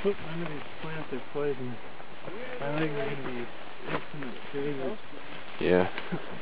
hope none of these plants are poisonous. My legs are going to be infinite failures. Yeah.